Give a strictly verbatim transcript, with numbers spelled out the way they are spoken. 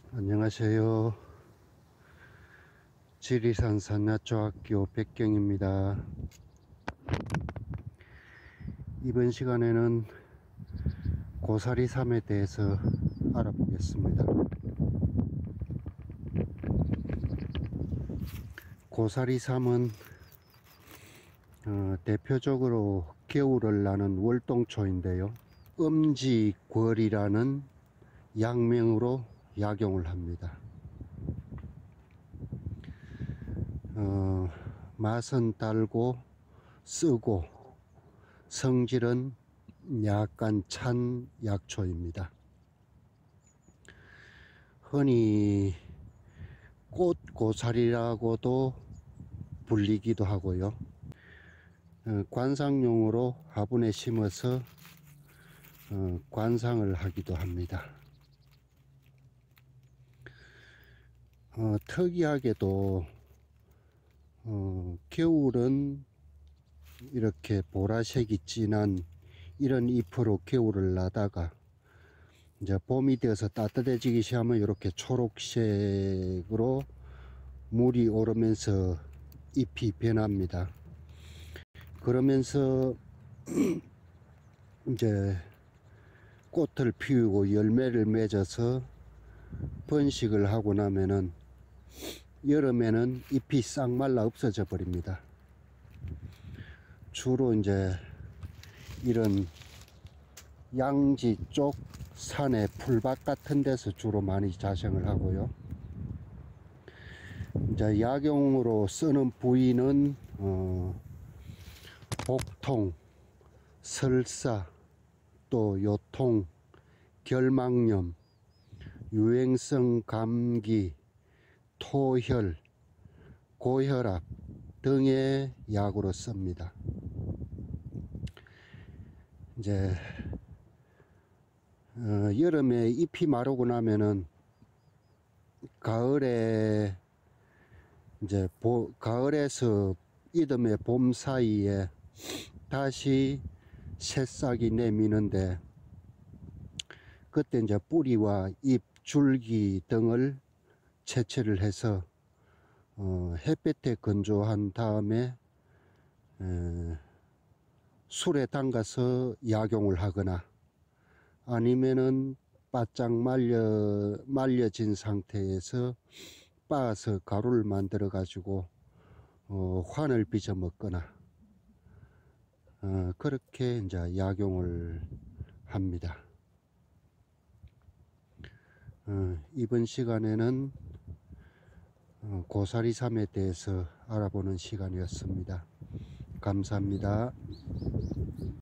안녕하세요. 지리산 산야초학교 백경입니다. 이번 시간에는 고사리삼에 대해서 알아보겠습니다. 고사리삼은 어, 대표적으로 겨울을 나는 월동초인데요, 음지궐이라는 약명으로 약용을 합니다. 어, 맛은 달고 쓰고 성질은 약간 찬 약초입니다. 흔히 꽃고사리라고도 불리기도 하고요, 어, 관상용으로 화분에 심어서 어, 관상을 하기도 합니다. 어, 특이하게도 어, 겨울은 이렇게 보라색이 진한 이런 잎으로 겨울을 나다가 이제 봄이 되어서 따뜻해지기 시작하면 이렇게 초록색으로 물이 오르면서 잎이 변합니다. 그러면서 이제 꽃을 피우고 열매를 맺어서 번식을 하고 나면은 여름에는 잎이 싹 말라 없어져 버립니다. 주로 이제 이런 양지 쪽 산의 풀밭 같은 데서 주로 많이 자생을 하고요. 이제 약용으로 쓰는 부위는 어, 복통, 설사, 또 요통, 결막염, 유행성 감기, 토혈, 고혈압 등의 약으로 씁니다. 이제 어, 여름에 잎이 마르고 나면은 가을에 이제 보, 가을에서 이듬해 봄 사이에 다시 새싹이 내미는데, 그때 이제 뿌리와 잎, 줄기 등을 채취를 해서 어, 햇볕에 건조한 다음에 에, 술에 담가서 약용을 하거나 아니면은 바짝 말려, 말려진 상태에서 빻아서 가루를 만들어 가지고 어, 환을 빚어 먹거나 어, 그렇게 이제 약용을 합니다. 어, 이번 시간에는 어, 고사리삼에 대해서 알아보는 시간이었습니다. 감사합니다.